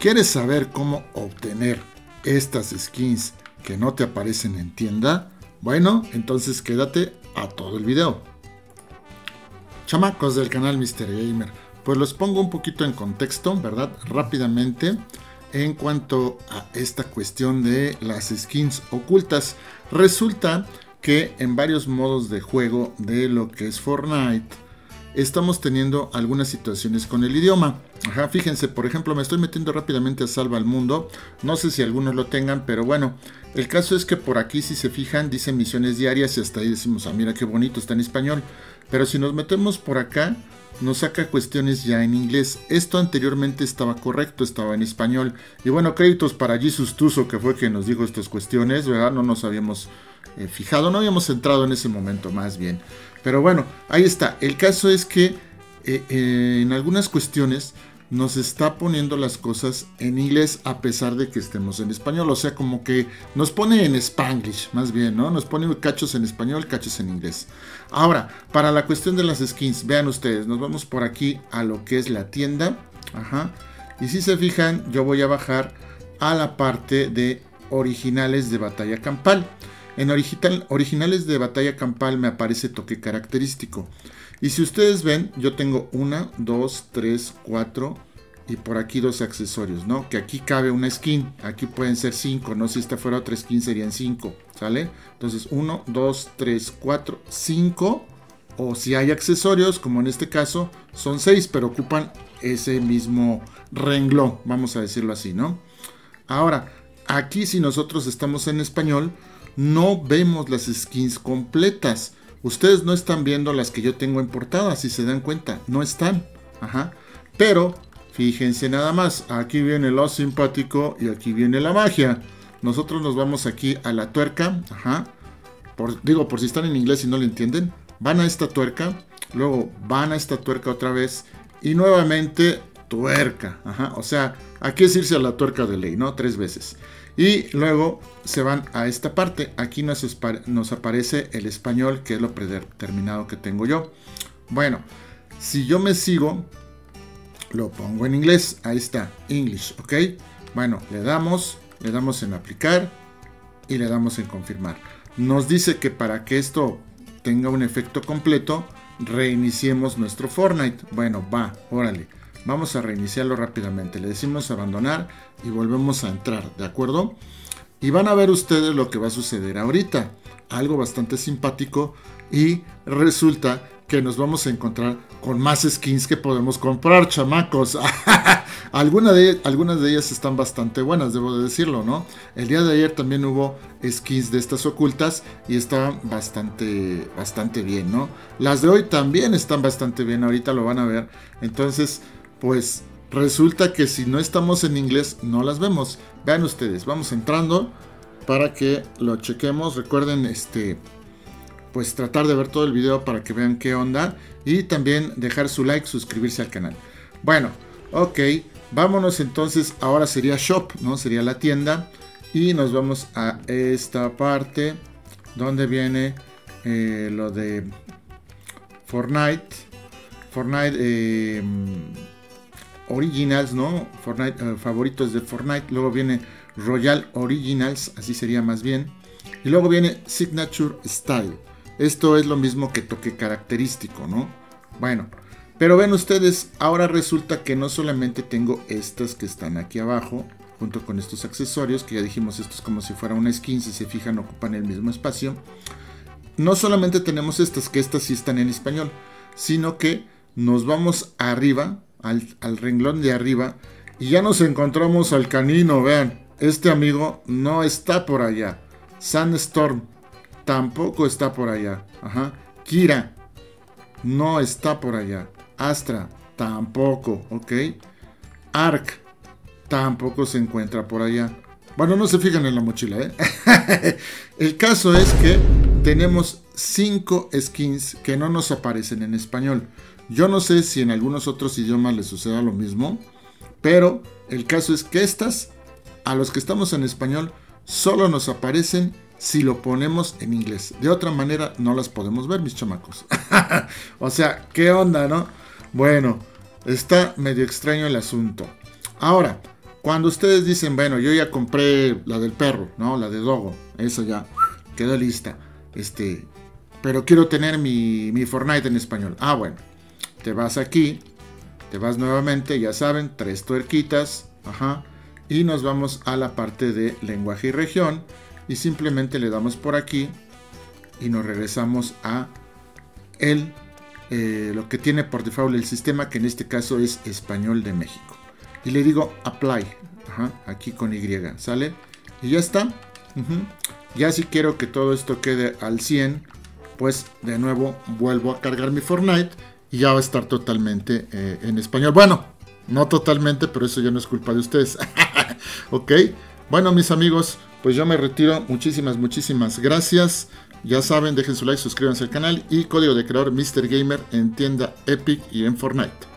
¿Quieres saber cómo obtener estas skins que no te aparecen en tienda? Bueno, entonces quédate a todo el video. Chamacos del canal Mr. Gamer, pues los pongo un poquito en contexto, ¿verdad? Rápidamente, en cuanto a esta cuestión de las skins ocultas. Resulta que en varios modos de juego de lo que es Fortnite, estamos teniendo algunas situaciones con el idioma. Fíjense, por ejemplo, me estoy metiendo rápidamente a Salva al Mundo. No sé si algunos lo tengan, pero bueno, el caso es que por aquí, si se fijan, dice misiones diarias y hasta ahí decimos, ah, mira qué bonito, está en español. Pero si nos metemos por acá, nos saca cuestiones ya en inglés. Esto anteriormente estaba correcto, estaba en español. Y bueno, créditos para Jesus Tuso, que fue quien nos dijo estas cuestiones, ¿verdad? No nos habíamos fijado, no habíamos entrado en ese momento más bien. Pero bueno, ahí está. El caso es que en algunas cuestiones nos está poniendo las cosas en inglés a pesar de que estemos en español. O sea, como que nos pone en Spanglish, más bien, ¿no? Nos pone cachos en español, cachos en inglés. Ahora, para la cuestión de las skins, vean ustedes, nos vamos por aquí a lo que es la tienda. Y si se fijan, yo voy a bajar a la parte de originales de batalla campal. En originales de batalla campal me aparece toque característico. Y si ustedes ven, yo tengo 1, 2, 3, 4 y por aquí 2 accesorios, ¿no? Que aquí cabe una skin, aquí pueden ser 5, ¿no? Si esta fuera otra skin serían 5, ¿sale? Entonces 1, 2, 3, 4, 5. O si hay accesorios, como en este caso, son 6, pero ocupan ese mismo renglón, vamos a decirlo así, ¿no? Ahora, aquí si nosotros estamos en español, no vemos las skins completas. Ustedes no están viendo las que yo tengo en portada, si se dan cuenta, no están. Pero fíjense nada más, aquí viene lo simpático y aquí viene la magia. Nosotros nos vamos aquí a la tuerca, por si están en inglés y no lo entienden, van a esta tuerca, luego van a esta tuerca otra vez y nuevamente tuerca. O sea, aquí es irse a la tuerca de ley, ¿no? 3 veces. Y luego se van a esta parte. Aquí nos aparece el español, que es lo predeterminado que tengo yo. Bueno, si yo me sigo, lo pongo en inglés. Ahí está, English, ¿ok? Bueno, le damos en aplicar y le damos en confirmar. Nos dice que para que esto tenga un efecto completo, reiniciemos nuestro Fortnite. Bueno, va, órale. Vamos a reiniciarlo rápidamente. Le decimos abandonar y volvemos a entrar, ¿de acuerdo? Y van a ver ustedes lo que va a suceder ahorita. Algo bastante simpático y resulta que nos vamos a encontrar con más skins que podemos comprar, chamacos. Algunas de ellas están bastante buenas, debo de decirlo, ¿no? El día de ayer también hubo skins de estas ocultas y estaban bastante bien, ¿no? Las de hoy también están bastante bien, ahorita lo van a ver. Entonces, pues resulta que si no estamos en inglés no las vemos. Vean ustedes, vamos entrando para que lo chequemos. Recuerden pues tratar de ver todo el video para que vean qué onda y también dejar su like, suscribirse al canal. Bueno, ok, vámonos entonces. Ahora sería shop, ¿no? Sería la tienda y nos vamos a esta parte donde viene lo de Fortnite Originals, ¿no? Fortnite, favoritos de Fortnite. Luego viene Royal Originals, así sería más bien. Y luego viene Signature Style. Esto es lo mismo que toque característico, ¿no? Bueno, pero ven ustedes, ahora resulta que no solamente tengo estas que están aquí abajo, junto con estos accesorios, que ya dijimos, esto es como si fuera una skin, si se fijan ocupan el mismo espacio. No solamente tenemos estas, que estas sí están en español, sino que nos vamos arriba, al renglón de arriba, y ya nos encontramos al canino. Vean, este amigo no está por allá. Sandstorm tampoco está por allá. Kira no está por allá. Astra tampoco, ok. Ark tampoco se encuentra por allá. Bueno, no se fijan en la mochila, ¿eh? El caso es que tenemos 5 skins que no nos aparecen en español. Yo no sé si en algunos otros idiomas les suceda lo mismo, pero el caso es que estas, a los que estamos en español, solo nos aparecen si lo ponemos en inglés. De otra manera no las podemos ver, mis chamacos. O sea, ¿qué onda, no? Bueno, está medio extraño el asunto. Ahora, Cuando ustedes dicen, bueno, yo ya compré la del perro, ¿no? La de Dogo, esa ya quedó lista. Pero quiero tener mi Fortnite en español. Ah, bueno, te vas aquí, te vas nuevamente, ya saben, 3 tuerquitas, ajá, y nos vamos a la parte de lenguaje y región, y simplemente le damos por aquí, y nos regresamos a lo que tiene por default el sistema, que en este caso es Español de México. Y le digo Apply, ajá, aquí con Y, ¿sale? Y ya está. Ya si quiero que todo esto quede al 100, pues de nuevo vuelvo a cargar mi Fortnite y ya va a estar totalmente en español. Bueno, no totalmente, pero eso ya no es culpa de ustedes. Ok, bueno mis amigos, pues yo me retiro. Muchísimas gracias. Ya saben, dejen su like, suscríbanse al canal y código de creador Mr. Gamer en tienda Epic y en Fortnite.